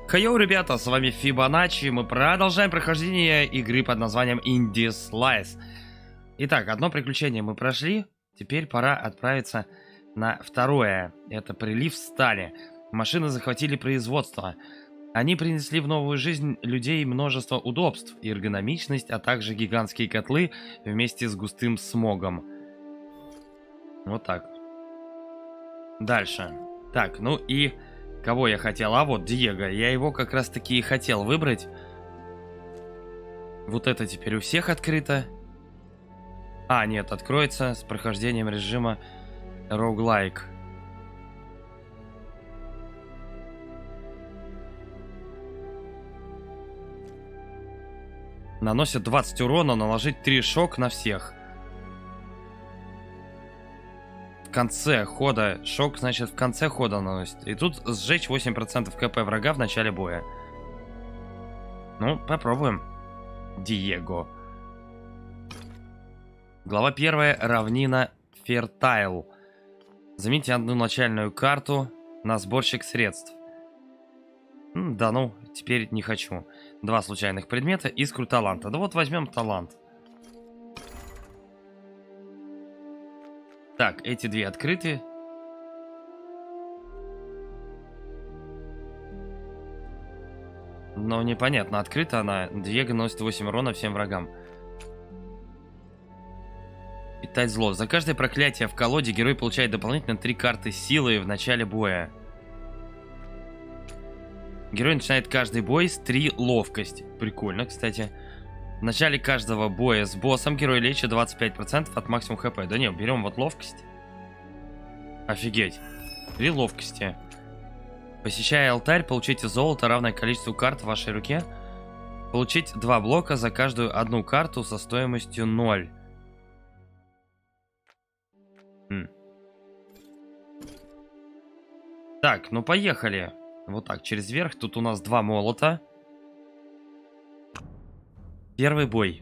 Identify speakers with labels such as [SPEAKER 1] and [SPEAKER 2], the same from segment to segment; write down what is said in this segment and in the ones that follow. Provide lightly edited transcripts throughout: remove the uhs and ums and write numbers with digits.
[SPEAKER 1] Хайоу, ребята, с вами Фибоначчи. Мы продолжаем прохождение игры под названием Indie Slice. Итак, одно приключение мы прошли. Теперь пора отправиться на второе. Это прилив стали. Машины захватили производство. Они принесли в новую жизнь людей множество удобств и эргономичность, а также гигантские котлы вместе с густым смогом. Вот так. Дальше. Так, ну и... Кого я хотел? А вот Диего. Я его как раз таки и хотел выбрать. Вот это теперь у всех открыто. А, нет, откроется с прохождением режима Roguelike. Наносит 20 урона, наложить 3 шок на всех. В конце хода. Шок, значит, в конце хода наносит. И тут сжечь 8% КП врага в начале боя. Ну, попробуем. Диего. Глава 1. Равнина Фертайл. Замените одну начальную карту на сборщик средств. Да ну, теперь не хочу. 2 случайных предмета, искру таланта. Да вот возьмем талант. Так, эти 2 открыты. Но непонятно, открыта она. Диего наносит 8 урона всем врагам. Питать зло. За каждое проклятие в колоде герой получает дополнительно 3 карты силы в начале боя. Герой начинает каждый бой с 3 ловкости. Прикольно, кстати. В начале каждого боя с боссом герой лечит 25% от максимум хп. Да не, берем вот ловкость. Офигеть. 3 ловкости. Посещая алтарь, получите золото, равное количеству карт в вашей руке. Получить 2 блока за каждую одну карту со стоимостью 0. Так, ну поехали. Вот так, через верх. Тут у нас 2 молота. Первый бой.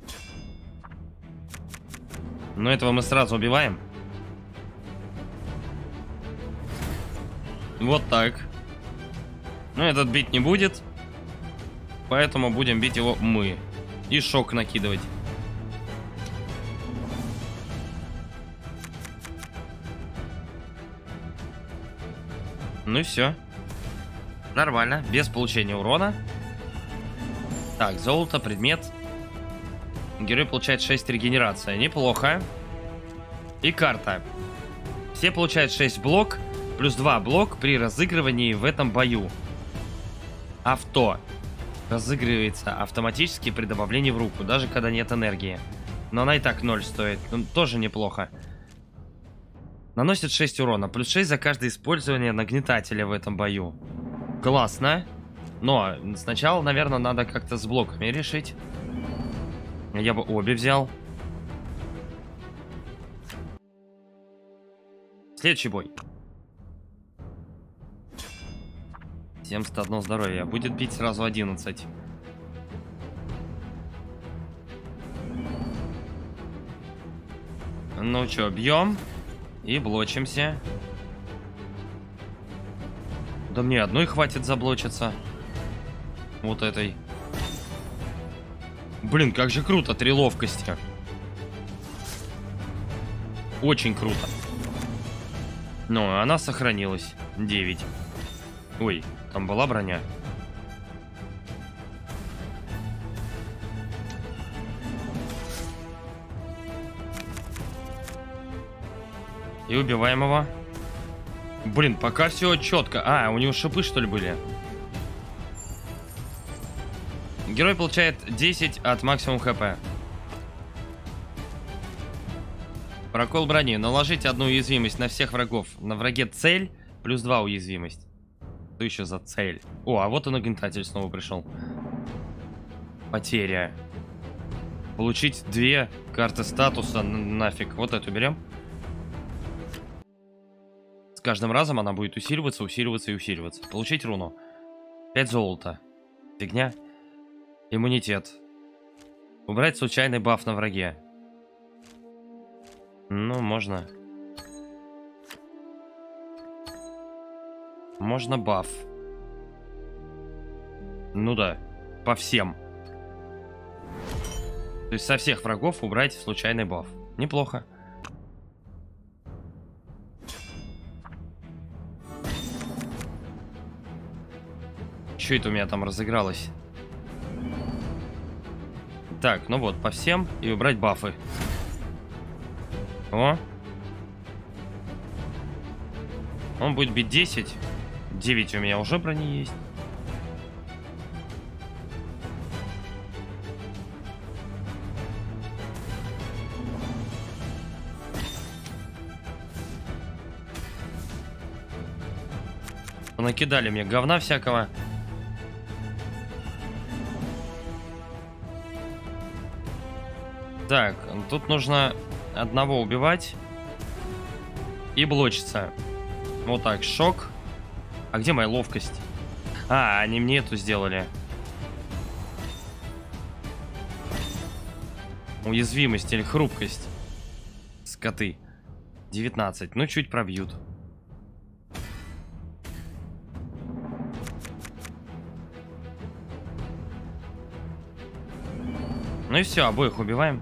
[SPEAKER 1] Но этого мы сразу убиваем. Вот так. Но этот бить не будет. Поэтому будем бить его мы. И шок накидывать. Ну и все. Нормально, без получения урона. Так, золото, предмет. Герой получает 6 регенерации. Неплохо. И карта. Все получают 6 блок. Плюс 2 блок при разыгрывании в этом бою. Авто. Разыгрывается автоматически при добавлении в руку. Даже когда нет энергии. Но она и так 0 стоит. Ну, тоже неплохо. Наносит 6 урона. Плюс 6 за каждое использование нагнетателя в этом бою. Классно. Но сначала, наверное, надо как-то с блоками решить. Я бы обе взял. Следующий бой. 71 здоровья. Будет бить сразу 11. Ну что, бьем. И блочимся. Да мне одной хватит заблочиться. Вот этой. Блин, как же круто, 3 ловкости. Очень круто. Но она сохранилась. 9. Ой, там была броня. И убиваем его. Блин, пока все четко. А, у него шипы, что ли, были? Герой получает 10 от максимум хп. Прокол брони. Наложить одну уязвимость на всех врагов. На враге цель, плюс 2 уязвимость. Что еще за цель? О, а вот и нагнетатель снова пришел. Потеря. Получить 2 карты статуса. Нафиг. Вот эту берем. С каждым разом она будет усиливаться, усиливаться и усиливаться. Получить руну. 5 золота. Фигня. Иммунитет. Убрать случайный баф на враге. Ну, можно. Можно баф. Ну да, по всем. То есть со всех врагов убрать случайный баф. Неплохо. Что это у меня там разыгралось? Так, ну вот, по всем и убрать бафы. О. Он будет бить 10. 9 у меня уже брони есть. Накидали мне говна всякого. Так, тут нужно одного убивать и блочиться. Вот так, шок. А где моя ловкость? А, они мне эту сделали. Уязвимость или хрупкость. Скоты. 19. Ну, чуть пробьют. Ну и все, обоих убиваем.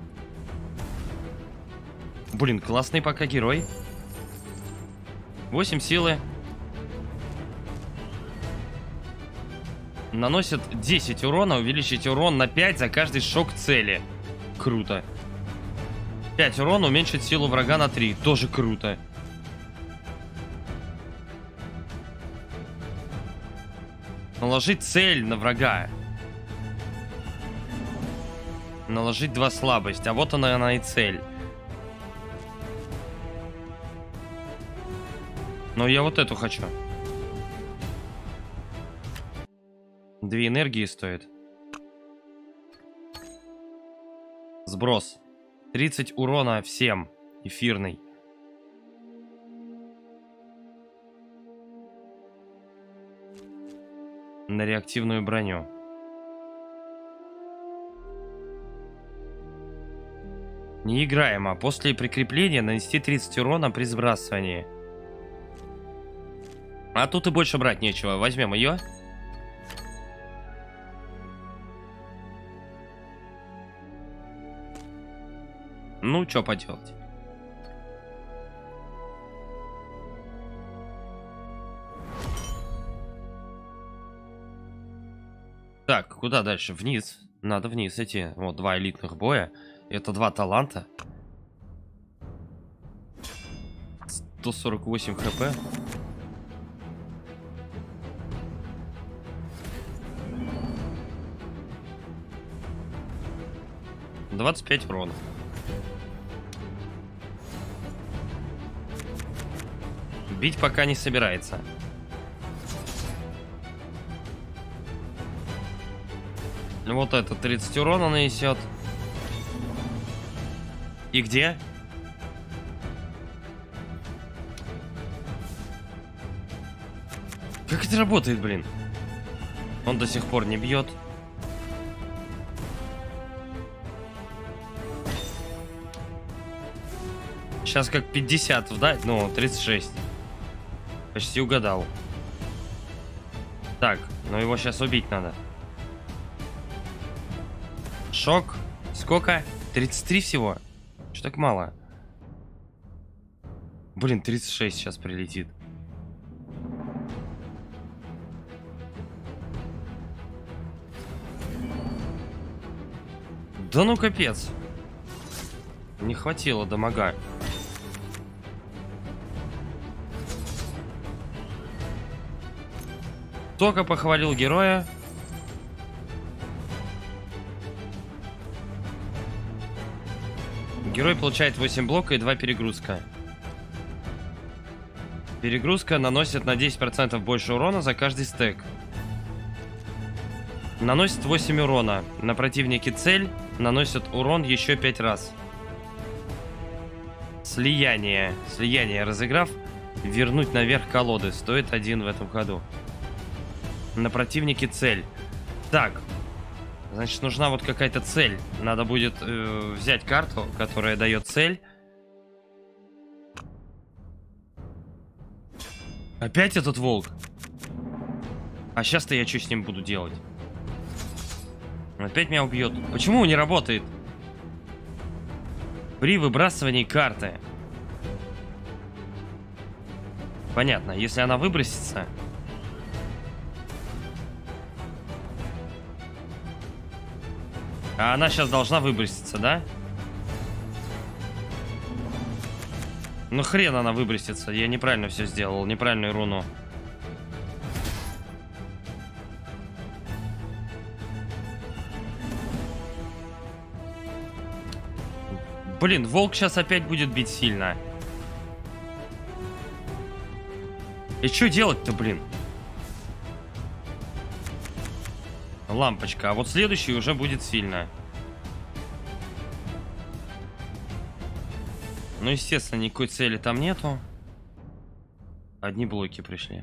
[SPEAKER 1] Блин, классный пока герой. 8 силы. Наносит 10 урона, увеличить урон на 5 за каждый шок цели. Круто. 5 урона, уменьшить силу врага на 3. Тоже круто. Наложить цель на врага. Наложить 2 слабость. А вот она и цель. Но я вот эту хочу. 2 энергии стоит. Сброс. 30 урона всем. Эфирный. На реактивную броню. Неиграемо. После прикрепления нанести 30 урона при сбрасывании. А тут и больше брать нечего. Возьмем ее. Ну, что поделать. Так, куда дальше? Вниз. Надо вниз идти. Вот 2 элитных боя. Это 2 таланта. 148 хп. — 25 урона. Бить пока не собирается. Вот это 30 урона нанесет. И где? Как это работает, блин? Он до сих пор не бьет. Сейчас как 50 вдать, ну, 36. Почти угадал. Так, но его сейчас убить надо. Шок. Сколько? 33 всего? Что так мало? Блин, 36 сейчас прилетит. Да ну капец. Не хватило дамага. Только похвалил героя. Герой получает 8 блока и 2 перегрузка. Перегрузка наносит на 10% больше урона за каждый стек. Наносит 8 урона. На противнике цель наносит урон еще 5 раз. Слияние. Слияние разыграв, вернуть наверх колоды. Стоит 1 в этом ходу. На противнике цель. Так. Значит, нужна вот какая-то цель. Надо будет взять карту, которая дает цель. Опять этот волк. А сейчас-то я что с ним буду делать? Опять меня убьет. Почему не работает? При выбрасывании карты. Понятно, если она выбросится... А она сейчас должна выброситься, да? Ну хрен она выбросится. Я неправильно все сделал. Неправильную руну. Блин, волк сейчас опять будет бить сильно. И что делать-то, блин? Лампочка. А вот следующий уже будет сильно. Ну, естественно, никакой цели там нету. Одни блоки пришли.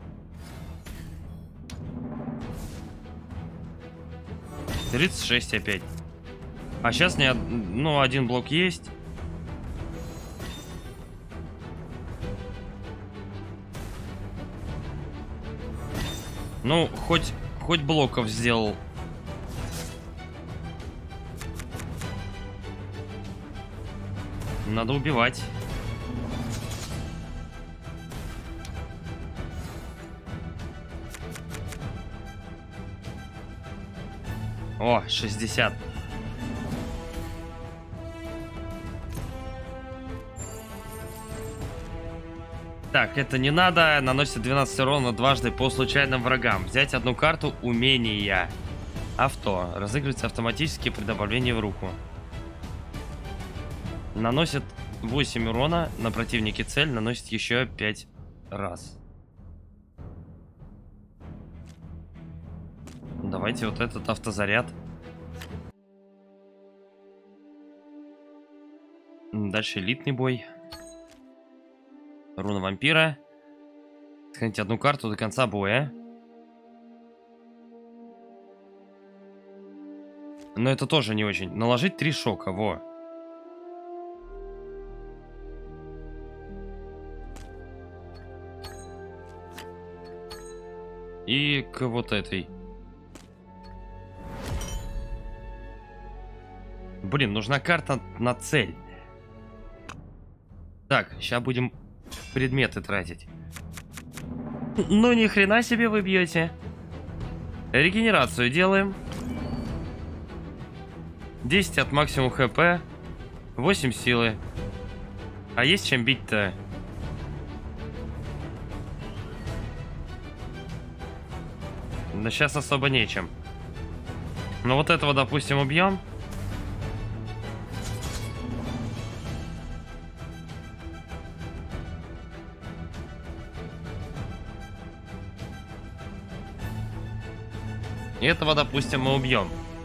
[SPEAKER 1] — 36 опять. А сейчас не... Ну, один блок есть. Ну, хоть блоков сделал. Надо убивать. О, 60. Так, это не надо. Наносит 12 урона дважды по случайным врагам. Взять одну карту умения. Авто. Разыгрывается автоматически при добавлении в руку. Наносит 8 урона на противнике цель. Наносит еще 5 раз. Давайте вот этот автозаряд. Дальше элитный бой. Руна вампира. Сохраните одну карту до конца боя. Но это тоже не очень. Наложить 3 шока, во. И к вот этой. Блин, нужна карта на цель. Так, сейчас будем предметы тратить. Ну ни хрена себе вы бьете. Регенерацию делаем. 10 от максимум хп. 8 силы. А есть чем бить-то? Да сейчас особо нечем. Ну вот этого, допустим, убьем. И этого, допустим, мы убьем.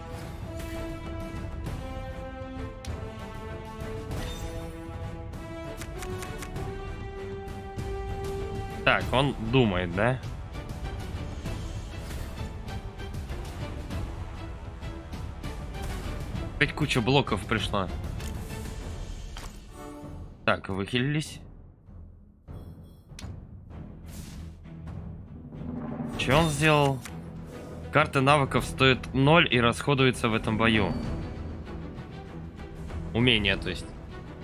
[SPEAKER 1] Так, он думает, да? Опять куча блоков пришла. Так, выхилились. Что он сделал? Карты навыков стоят 0 и расходуются в этом бою. Умения, то есть.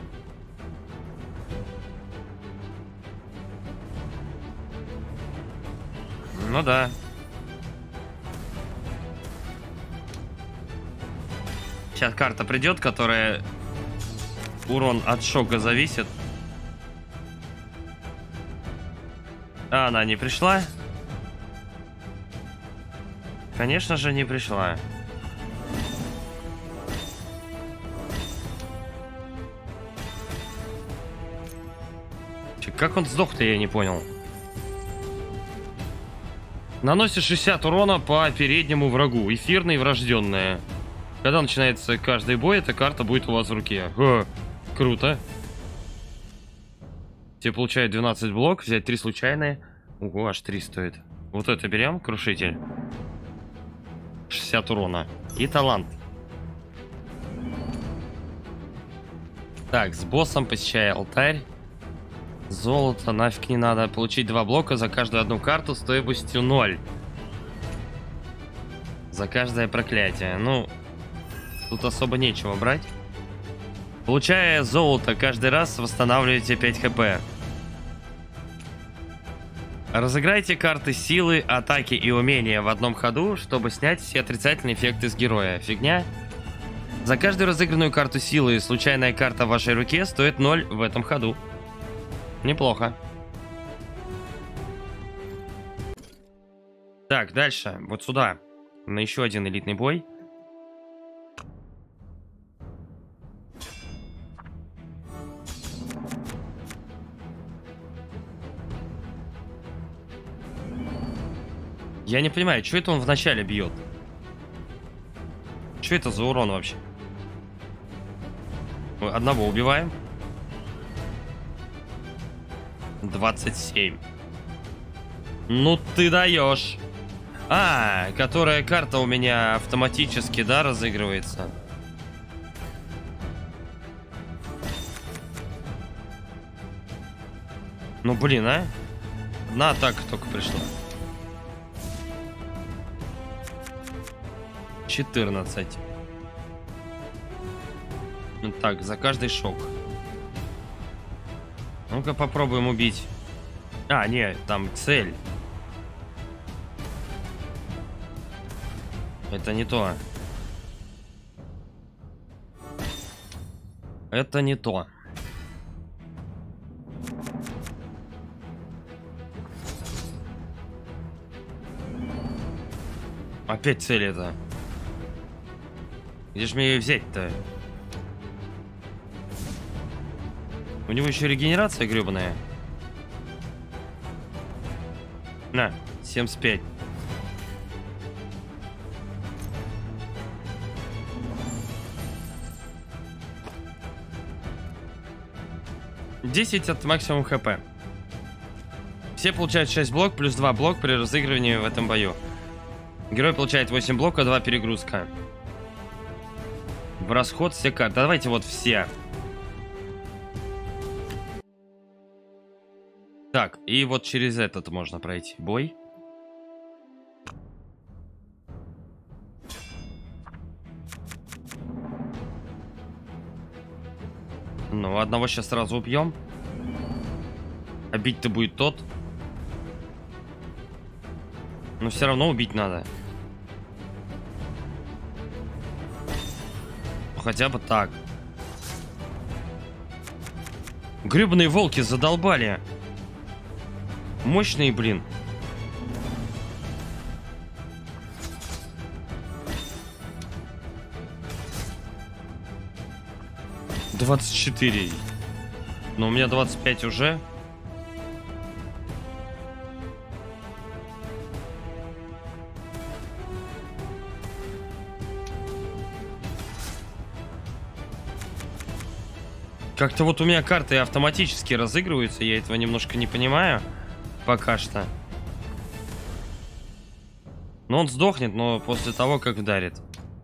[SPEAKER 1] Ну да. Сейчас карта придет, которая урон от шока зависит. А она не пришла? Конечно же, не пришла. Как он сдох-то, я не понял. Наносит 60 урона по переднему врагу. Эфирная и врожденная. Когда начинается каждый бой, эта карта будет у вас в руке. Круто. Тебе получают 12 блок. Взять 3 случайные. Ого, аж 3 стоит. Вот это берем, крушитель. 60 урона. И талант. Так, с боссом посещай алтарь. Золото нафиг не надо. Получить 2 блока за каждую одну карту стоимостью 0. За каждое проклятие. Ну, тут особо нечего брать. Получая золото, каждый раз восстанавливаете 5 хп. Разыграйте карты силы, атаки и умения в одном ходу, чтобы снять все отрицательные эффекты с героя. Фигня. За каждую разыгранную карту силы случайная карта в вашей руке стоит 0 в этом ходу. Неплохо. Так, дальше. Вот сюда. На еще один элитный бой. Я не понимаю, что это он вначале бьет? Что это за урон вообще? Одного убиваем. 27. Ну ты даешь. А, которая карта у меня автоматически, да, разыгрывается. Ну блин, а? Одна атака только пришла. 14. Ну так, за каждый шок. Ну-ка попробуем убить. А, не, там цель. Это не то. Это не то. Опять цель это. Где ж мне ее взять-то? У него еще регенерация гребаная. На, 75. Десять от максимум хп. Все получают 6 блок плюс 2 блок при разыгрывании в этом бою. Герой получает 8 блока, 2 перегрузка. В расход все карты. Давайте вот все. Так, и вот через этот можно пройти бой. Ну, одного сейчас сразу убьем. А бить-то будет тот. Но все равно убить надо. Хотя бы так. Гребаные волки задолбали. Мощные, блин. — 24. Но у меня 25 уже. Как-то вот у меня карты автоматически разыгрываются. Я этого немножко не понимаю. Пока что. Но он сдохнет, но после того, как вдарит.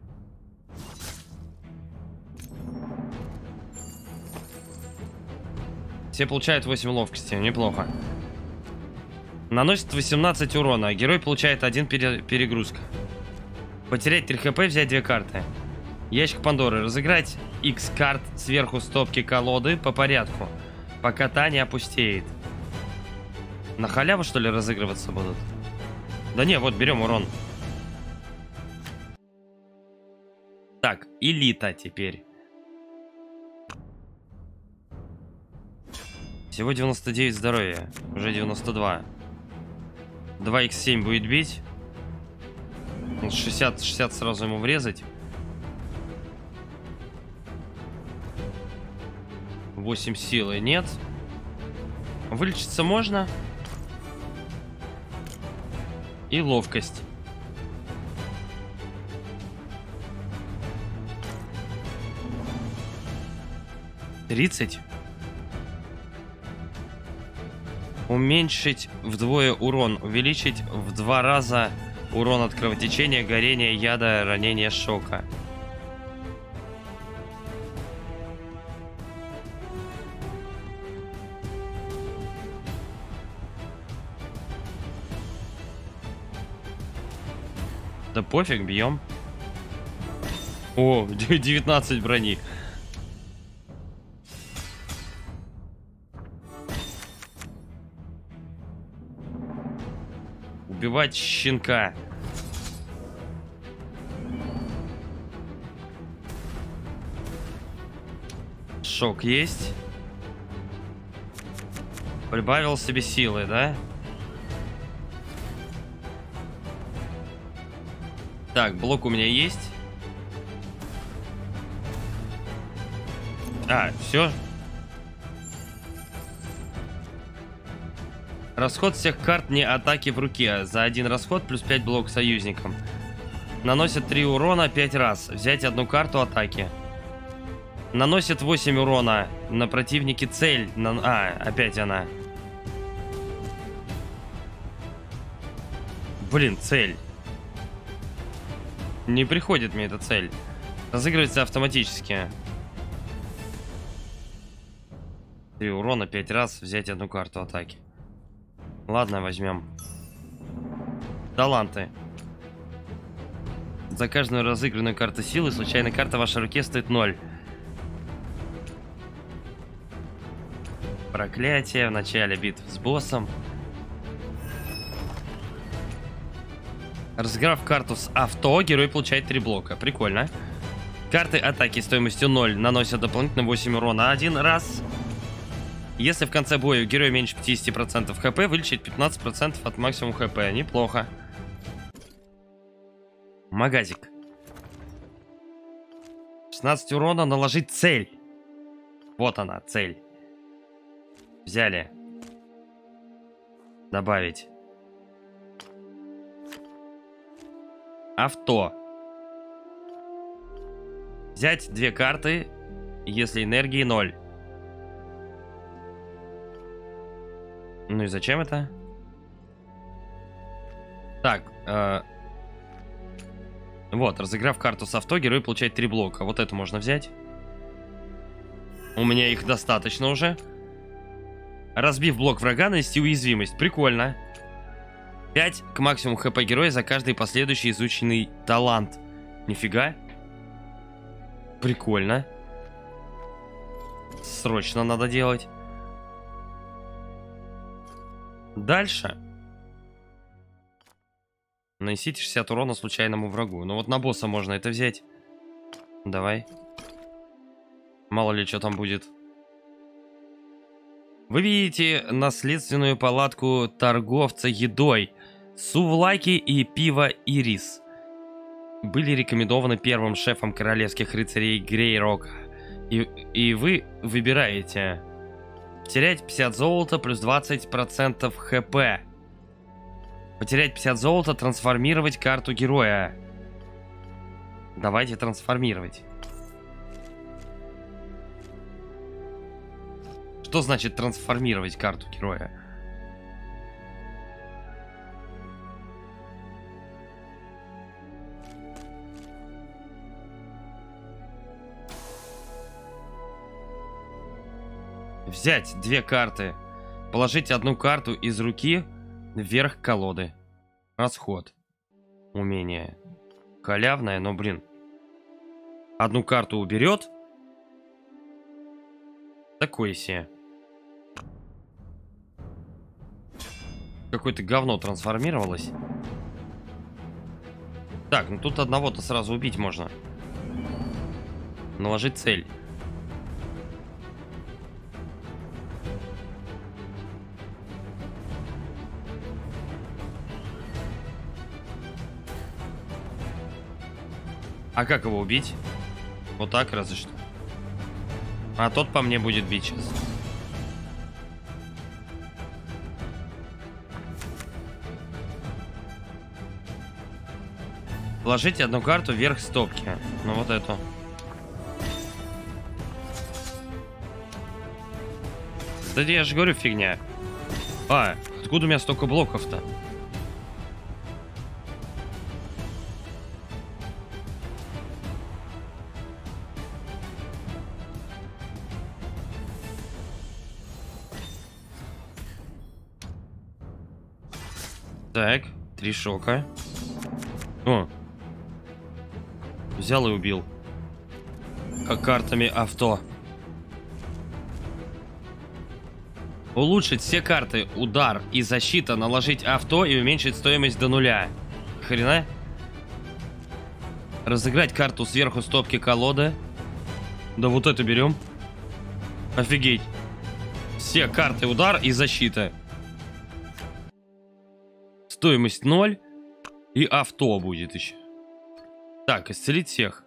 [SPEAKER 1] Все получают 8 ловкости. Неплохо. Наносит 18 урона. Герой получает 1 перегрузка. Потерять 3 хп, взять 2 карты. Ящик Пандоры. Разыграть X карт сверху стопки колоды по порядку, пока та не опустеет. На халяву, что ли, разыгрываться будут? Да не, вот берем урон. Так, элита теперь. Всего 99 здоровья. Уже 92. 2х7 будет бить. 60 сразу ему врезать. 8 силы нет. Вылечиться можно. И ловкость. — 30. Уменьшить вдвое урон. Увеличить в 2 раза урон от кровотечения, горения, яда, ранения, шока. Да пофиг, бьем. О, 19 брони. Убивать щенка. Шок есть. Прибавил себе силы, да? Так, блок у меня есть. А, все. Расход всех карт не атаки в руке. За один расход плюс 5 блок союзникам. Наносит 3 урона 5 раз. Взять одну карту атаки. Наносит 8 урона на противнике цель. Опять она. Блин, цель. Не приходит мне эта цель. Разыгрывается автоматически. 3 урона 5 раз. Взять одну карту атаки. Ладно, возьмем. Таланты. За каждую разыгранную карту силы случайная карта в вашей руке стоит 0. Проклятие в начале битвы с боссом. Разыграв карту с авто, герой получает 3 блока. Прикольно. Карты атаки стоимостью 0 наносят дополнительно 8 урона 1 раз. Если в конце боя у героя меньше 50% хп, вылечить 15% от максимума хп. Неплохо. Магазик. 16 урона, наложить цель. Вот она, цель. Взяли. Добавить. Авто. Взять 2 карты, если энергии 0. Ну и зачем это? Так. Вот, разыграв карту с авто, герой получает 3 блока. Вот это можно взять. У меня их достаточно уже. Разбив блок врага, нанести уязвимость. Прикольно. 5 к максимуму хп героя за каждый последующий изученный талант. Нифига. Прикольно. Срочно надо делать. Дальше. Нанесите 60 урона случайному врагу. Ну вот на босса можно это взять. Давай. Мало ли что там будет. Вы видите наследственную палатку торговца едой. Сувлаки и пиво Ирис были рекомендованы первым шефом королевских рыцарей Грейрока. И вы выбираете. Потерять 50 золота плюс 20% хп. Потерять 50 золота, трансформировать карту героя. Давайте трансформировать. Что значит трансформировать карту героя? Взять 2 карты. Положить одну карту из руки вверх колоды. Расход. Умение. Халявное, но, блин. Одну карту уберет. Такое себе. Какое-то говно трансформировалось. Так, ну тут одного-то сразу убить можно. Наложить цель. А как его убить? Вот так разве что. А тот по мне будет бить сейчас. Положите одну карту вверх стопки. Ну вот эту. Да я же говорю, фигня. А, откуда у меня столько блоков-то? Так, 3 шока. О, Взял и убил. Как картами авто. Улучшить все карты, удар и защита, наложить авто и уменьшить стоимость до нуля. Хрена? Разыграть карту сверху стопки колоды. Да вот это берем. Офигеть. Все карты, удар и защита. Стоимость 0. И авто будет еще. Так, исцелить всех.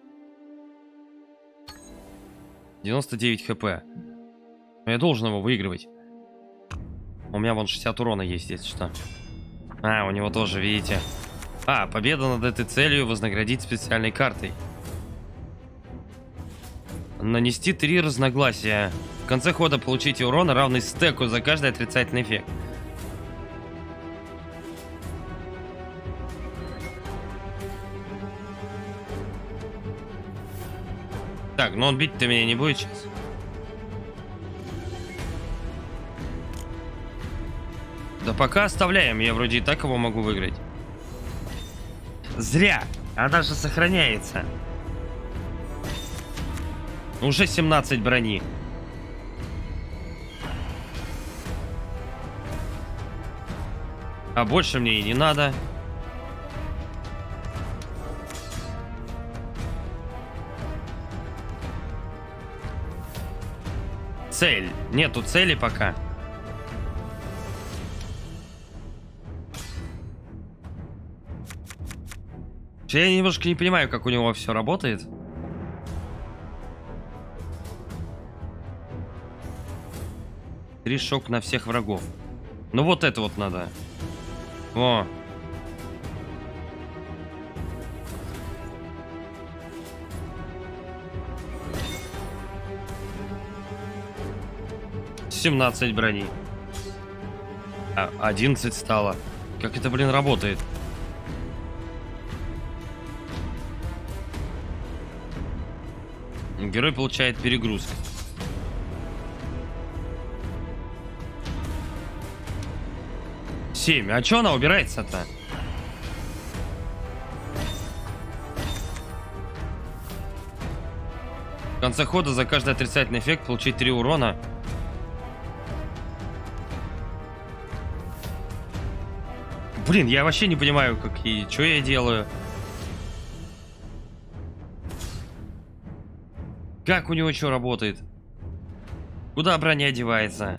[SPEAKER 1] 99 хп. Я должен его выигрывать. У меня вон 60 урона есть, если что. А, у него тоже, видите. А, победа над этой целью вознаградить специальной картой. Нанести 3 разногласия. В конце хода получите урон, равный стеку за каждый отрицательный эффект. Так, ну он бить-то меня не будет сейчас. Да пока оставляем, я вроде и так его могу выиграть. Зря, она же сохраняется. Уже 17 брони. А больше мне и не надо. Цель. Нету цели пока. Я немножко не понимаю, как у него все работает. Три шок на всех врагов. Ну вот это вот надо. О. «17 брони. 11 стало. Как это, блин, работает? Герой получает перегрузку. Семь. А чё она убирается-то? В конце хода за каждый отрицательный эффект получить 3 урона. Блин, я вообще не понимаю, как и что я делаю. Как у него что работает? Куда броня девается?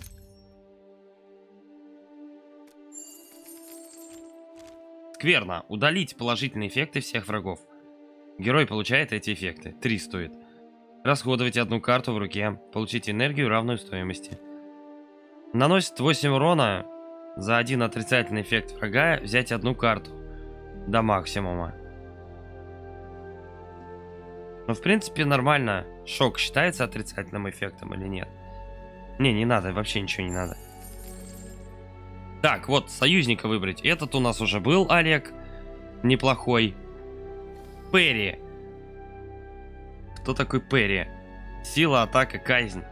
[SPEAKER 1] Скверно. Удалить положительные эффекты всех врагов. Герой получает эти эффекты. 3 стоит. Расходовать одну карту в руке. Получить энергию, равную стоимости. Наносит 8 урона. За один отрицательный эффект врага взять одну карту. До максимума. Ну, в принципе, нормально. Шок считается отрицательным эффектом или нет? Не надо, вообще ничего не надо. Так, вот, союзника выбрать. Этот у нас уже был, Олег. Неплохой. Перри. Кто такой Перри? Сила, атака, казнь.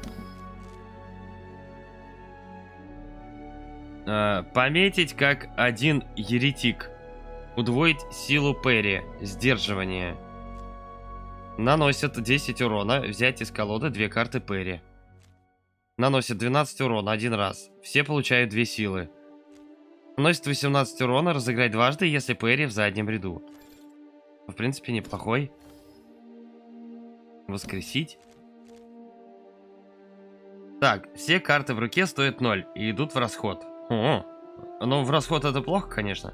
[SPEAKER 1] Пометить как один еретик. Удвоить силу Перри. Сдерживание. Наносит 10 урона. Взять из колоды 2 карты Перри. Наносит 12 урона один раз. Все получают 2 силы. Наносит 18 урона. Разыграть дважды, если Перри в заднем ряду. В принципе, неплохой. Воскресить. Так, все карты в руке стоят 0 и идут в расход. О, ну в расход это плохо, конечно.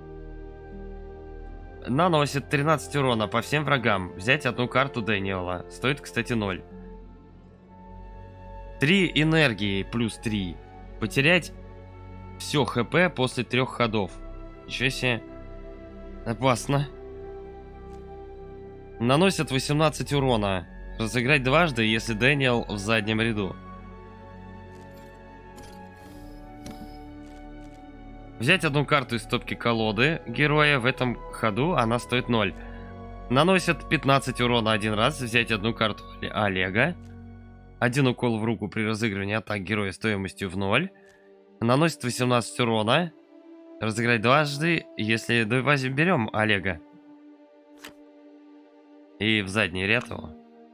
[SPEAKER 1] Наносит 13 урона по всем врагам. Взять одну карту Дэниела. Стоит, кстати, 0. 3 энергии плюс 3. Потерять все хп после 3 ходов. Ничего себе. Опасно. Наносит 18 урона. Разыграть дважды, если Дэниел в заднем ряду. Взять одну карту из стопки колоды героя. В этом ходу она стоит 0. Наносит 15 урона один раз. Взять одну карту Олега. Один укол в руку при разыгрывании атак героя стоимостью в 0. Наносит 18 урона. Разыграть дважды, если... Давайте берем Олега. И в задний ряд его.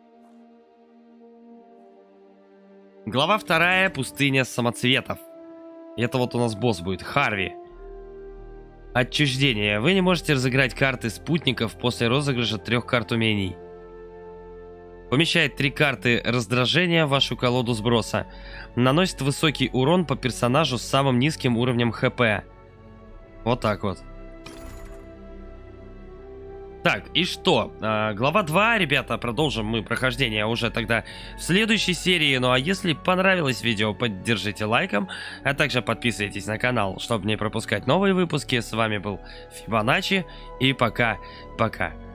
[SPEAKER 1] Глава 2. Пустыня самоцветов. И это вот у нас босс будет. Харви. Отчуждение. Вы не можете разыграть карты спутников после розыгрыша 3 карт умений. Помещает 3 карты раздражения в вашу колоду сброса. Наносит высокий урон по персонажу с самым низким уровнем ХП. Вот так вот. Так, и что? Глава 2, ребята, продолжим мы прохождение уже тогда в следующей серии. Ну а если понравилось видео, поддержите лайком, а также подписывайтесь на канал, чтобы не пропускать новые выпуски. С вами был Фибоначчи, и пока-пока.